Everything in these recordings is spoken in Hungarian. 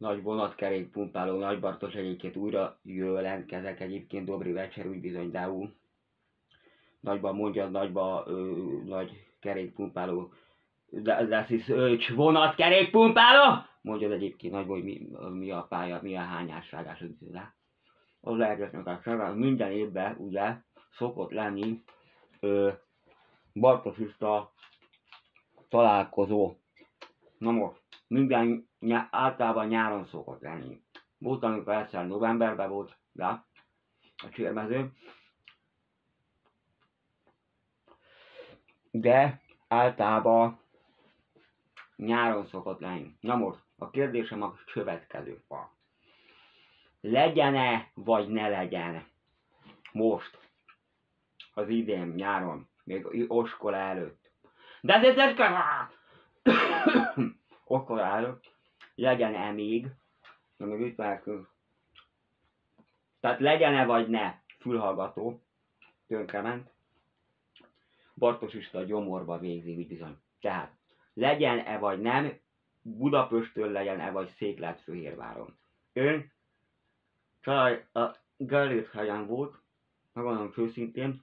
Nagy vonatkerékpumpáló, Nagy Bartos egyébként újra jelentkezek egyébként, Dobri Vecser, úgy bizony, Dáú. Nagyban mondja, nagy kerékpumpáló, das ist vonatkerékpumpáló! Mondja egyébként nagyban, hogy mi a pálya, mi a hányásságás, az elkezdnek minden évben, ugye, szokott lenni bartosista találkozó. Na most, általában nyáron szokott lenni. Volt, amikor egyszer novemberben volt, de a csérmező. De általában nyáron szokott lenni. Na most, a kérdésem a következő. Legyen-e, vagy ne legyen most, az idén, nyáron, még oskola előtt. De ezért oskola előtt legyen-e még, na még itt várkunk. Tehát legyen-e, vagy ne, fülhallgató, tönkrement, bartosista gyomorba végzi, úgy bizony. Tehát legyen-e, vagy nem, Budapesttől legyen-e, vagy Székelyfehérváron. Ön talán a Gellért helyen volt, megmondom őszintén,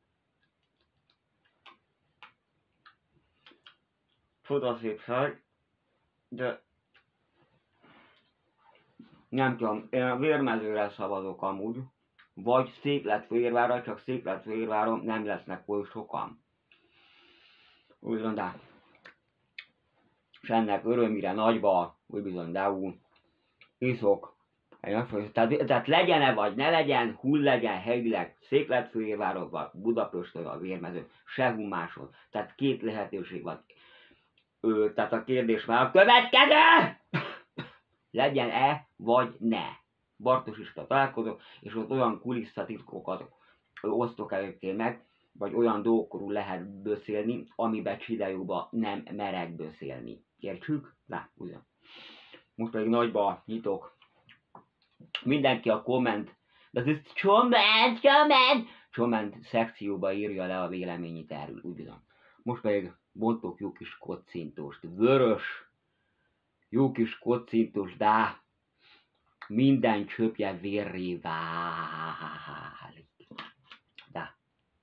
csodaszép hely, de nem tudom, én a Vérmezőre szavazok amúgy, vagy Székelyfehérvárra, csak Székelyfehérváron nem lesznek oly sokan. Úgy van, de és ennek örömére nagyba, úgy bizony, Dáú, iszok. Tehát legyen-e vagy ne legyen, hull legyen helyileg Székelyfehérváron vagy Budapesttől a Vérmező, sehol máshol. Tehát két lehetőség van. Tehát a kérdés már a következő! Legyen-e vagy ne? Bartosista találkozó, és ott olyan kulisszatitkokat osztok előttél meg, vagy olyan dolgokról lehet beszélni, amiben Csidejóba nem merek beszélni. Értsük? Na, ugyan. Most pedig nagyba nyitok. Mindenki a komment, de ez comment szekcióba írja le a véleményét erről, úgy bizony. Most pedig bontok jó kis kocintost, vörös, jó kis kocintos, de minden csöpje vérré válik. De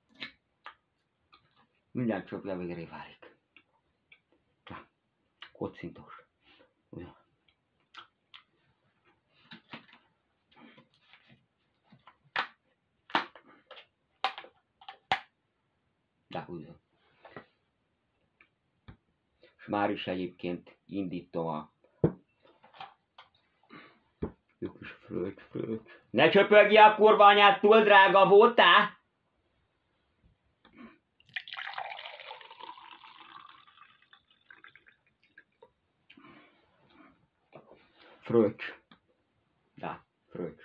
minden csöpje vérré válik. De kocintos. Ugyan. De ugyan. És már is egyébként indítom a jó kis fröccs. Ne csöpögj a kurva anyát, túl drága voltál! Fröccs. De, fröccs.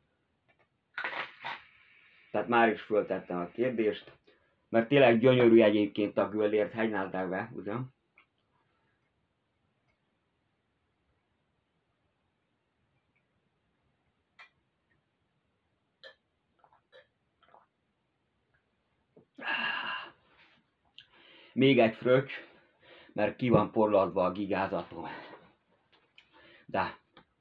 Tehát már is föltettem a kérdést, mert tényleg gyönyörű egyébként a Göllért hegynáldágbe, ugye? Még egy fröccs, mert ki van porladva a gigázatom. De.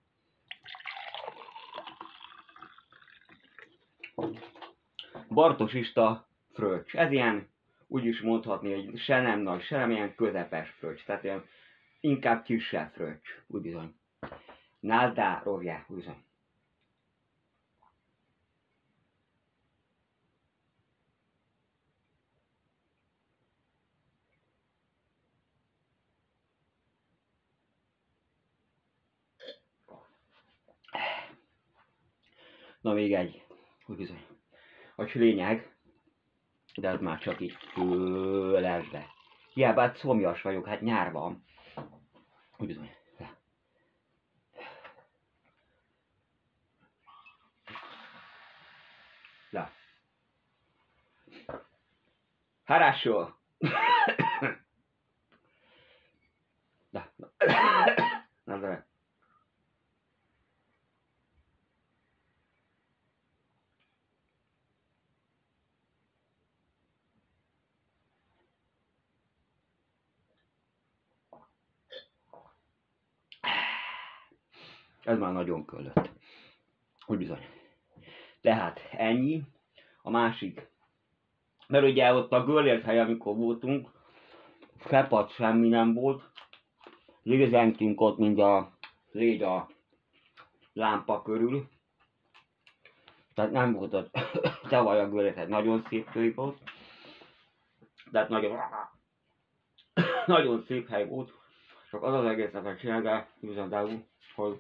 Bartosista fröccs. Ez ilyen, úgy is mondhatni, hogy se nem nagy, se nem ilyen közepes fröccs. Tehát ilyen inkább kisebb fröccs. Úgy bizony. Náltá rovjá, úgy bizony. Na még egy, úgy bizony. A lényeg, de ez már csak így fölesve. Hiába hát szomjas vagyok, hát nyár van. Úgy bizony. Le. Хорошо. Да. Называй. Ez már nagyon köllött. Úgy bizony. Tehát ennyi. A másik. Mert ugye ott a Göllért hely, amikor voltunk, sepad semmi nem volt. Lézengtünk ott, mint a légy a lámpa körül. Tehát nem volt ott tavaly a Göllért hely. Nagyon szép hely volt. Tehát nagyon szép hely volt. Csak az az egésznek a csinálgál, bizony, hogy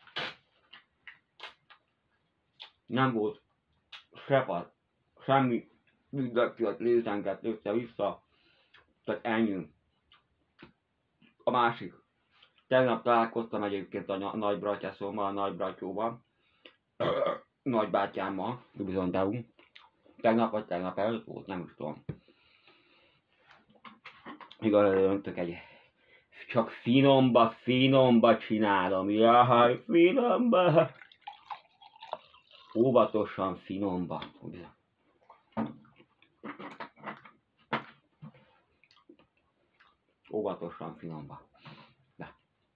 nem volt sepad, semmi, mindenki ott lézengett össze-vissza, tehát ennyi. A másik, tegnap találkoztam egyébként a nagybratyászommal, a nagybratyóval, nagybátyámmal, bizony, tegnap vagy tegnap előtt volt, nem is tudom. Igaz, öntök egy, csak finomba csinálom, jaj, finomba. Óvatosan finomba. Óvatosan finomba. De.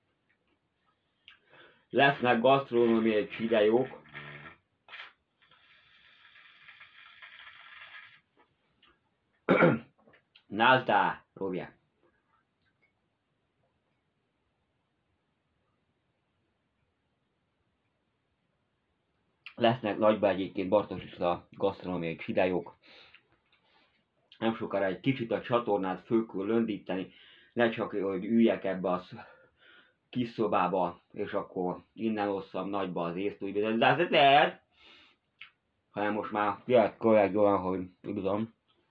Lesznek gasztronómiai csidejók. Nazdá, Robje. Lesznek nagyba egyébként Bartos is a gasztronómiai csidályok. Nem sokára egy kicsit a csatornát föl kell löndíteni, ne csak hogy üljek ebbe a kis szobába, és akkor innen osszam nagyba az észt, úgy bizony, de ez lehet, hanem most már jöhet korrekt olyan, hogy tudom.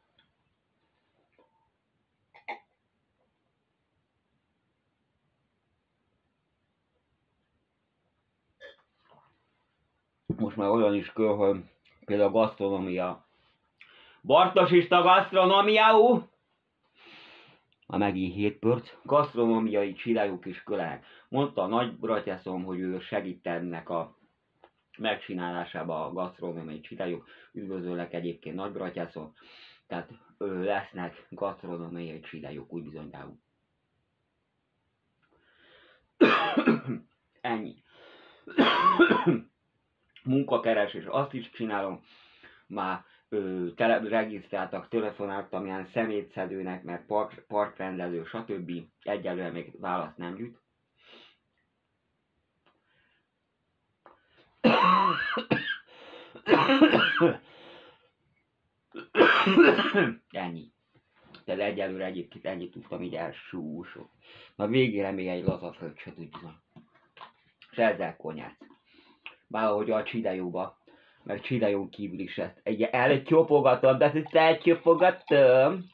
Most már olyan is kell, hogy például a gasztronómia. Bartosista gasztronómiáú! A megint 7 perc. Gasztronómiai csidályok is kölenek. Mondta a nagybratyászom, hogy ő segít ennek a megcsinálásába a gasztronómiai csidályok. Üdvözöllek egyébként nagybratyászom. Tehát lesznek gasztronómiai csidályok, úgy bizonyául. Ennyi. Munkakeresés, azt is csinálom. Már regisztráltak, telefonáltam ilyen szemétszedőnek, mert parkrendelő, stb. Egyelőre még választ nem jut. Ennyi. Tehát egyelőre egyébként ennyit tudtam így elsúsok. Na végére még egy laza fröccsöt, úgy bizony. És ezzel konyát. Valahogy a csidájóba, mert csidájón kívül is ezt elcsopogatom, de ezt elcsopogatom.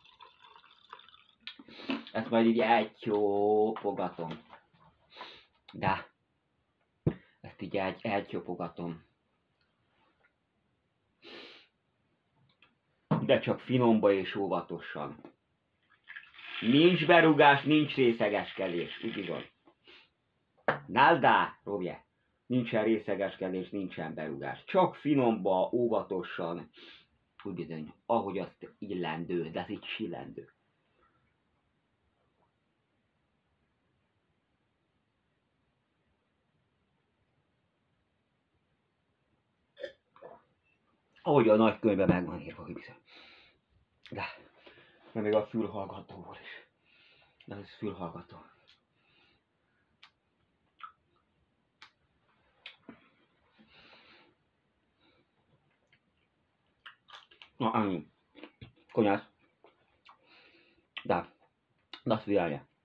Ezt majd így elcsopogatom. De ezt így elcsopogatom. De csak finomba és óvatosan. Nincs berugás, nincs részegeskedés, úgy igaz. Nálda, Robje. Nincsen részegeskedés, nincsen berugás. Csak finomba, óvatosan, úgy bizony, ahogy azt illendő, de ez így illendő. Ahogy a nagykönyvben meg van írva, hogy bizony. De még a fülhallgatóval is. De ez fülhallgató. Na, annyi. Konyász. Da. Das virágja.